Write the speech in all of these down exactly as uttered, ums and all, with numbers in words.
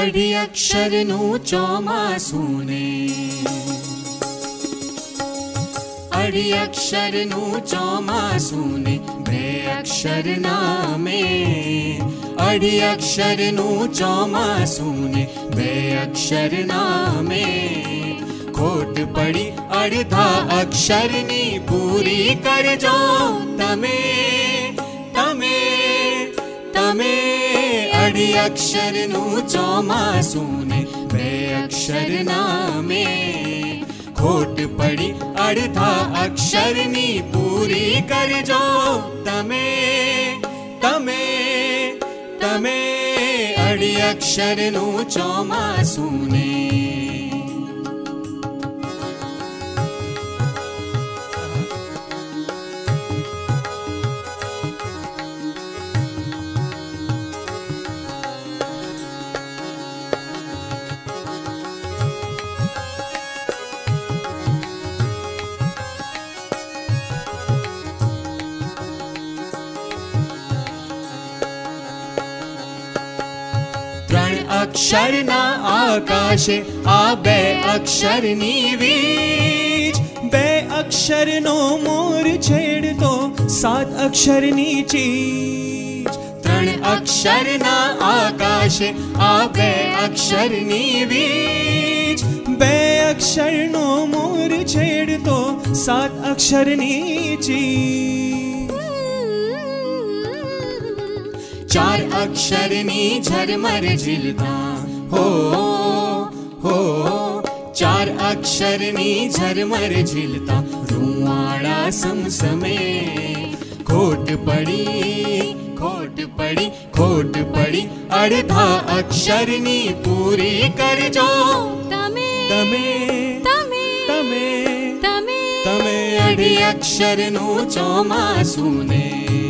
અઢી અક્ષરનું ચોમાસું ને અઢી અક્ષરનું ચોમાસું ને બે અક્ષરના મેં અઢી અક્ષરનું ચોમાસું ને બે અક્ષરના મેં ખોટ પડી અડધા અક્ષરની પૂરી કરજો તમે તમે તમે અઢી અક્ષરનું ચોમાસું ને બે અક્ષરના મેં ખોટ પડી અડધા અક્ષરની પૂરી કરજો તમે તમે તમે અઢી અક્ષરનું ચોમાસું ને અક્ષરના આકાશે આ બે અક્ષરની વીજ બે અક્ષરનો મોર છેડતો સાત અક્ષરની ચીજ ત્રણ અક્ષરના આકાશે આ બે અક્ષરની વીજ બે અક્ષરનો મોર છેડતો સાત અક્ષરની ચીજ ચાર અક્ષરની ઝરમર ઝીલતા હો હો ચાર અક્ષરની ઝરમર ઝીલતા રૂવાડા સમસમે ખોટ પડી ખોટ પડી ખોટ પડી અડધા અક્ષરની પૂરી કરજો તમે તમે તમે તમે તમે તમે અઢી અક્ષરનું ચોમાસું ને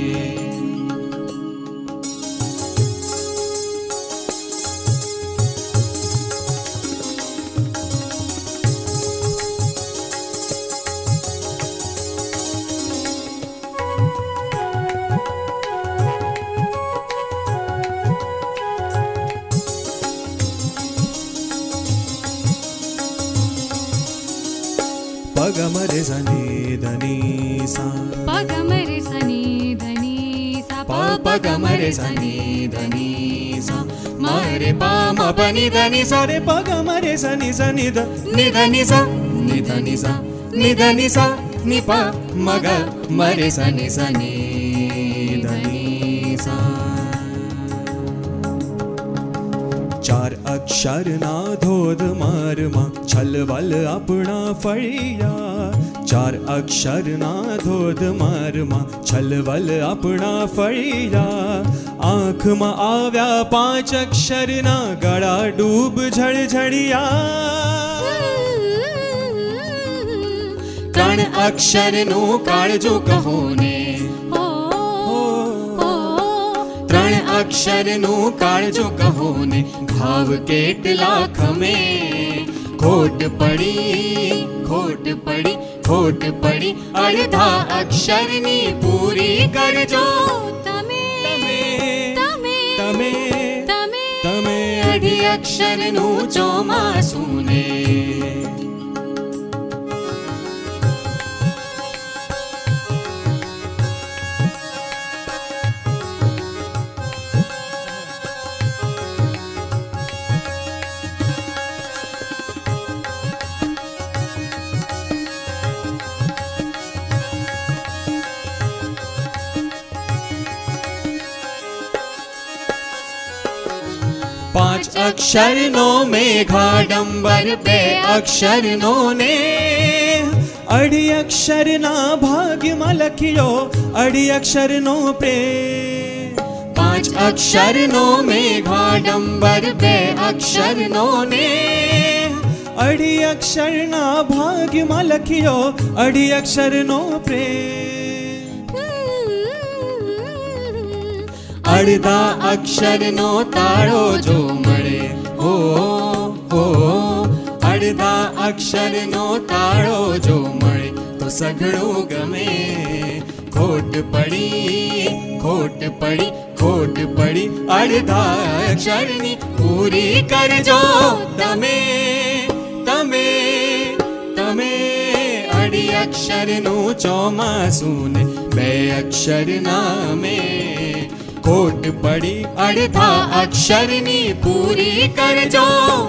પગમરે સની ધની સા પગમરે સની ધની સા પ પગમરે સની ધની સા મારે પા મ પની ધની સા રે પગમરે સની સની ધ नि ध नि सा नि ध नि सा नि ध नि सा नि प म ग म रे सा नि सा नि ध नि सा ચાર અક્ષરના ધોધમારમાં છલવલ આપણા ફળિયા ચાર અક્ષરના ધોધમારમાં છલવલ આપણા ફળિયા આંખમાં આવ્યા પાંચ અક્ષરના ગળા ડૂબ ઝળઝળિયા ત્રણ અક્ષરનું કાળજું કહો ને ત્રણ અક્ષરનું કાળજું કહો ને ઘાવ કેટલા ખમે ખોટ પડી ખોટ પડી ખોટ પડી અડધા અક્ષરની પૂરી કરજો તમે તમે તમે તમે તમે તમે અઢી અક્ષરનું ચોમાસું ને પાંચ અક્ષરનો મેઘાડંબર બે અક્ષરનો ને અઢી અક્ષરના ભાગ્યમાં લખ્યો અઢી અક્ષરનો પ્રેમ પાંચ અક્ષરનો મેઘાડંબર બે અક્ષરનો ને અઢી અક્ષરના ભાગ્યમાં લખ્યો અઢી અક્ષરનો પ્રેમ અડધા અક્ષરનો તાળો જો મળે હો હો અડધા અક્ષરનો તાળો જો મળે તો સઘળું ગમે ખોટ પડી ખોટ પડી खोट पड़ी अड़धा अक्षरनी पूरी कर जो तमे तमे तमे अड़ी अक्षर नु चौमासू ने बे अक्षर नामे खोट पड़ी अड़धा अक्षरनी पूरी कर जो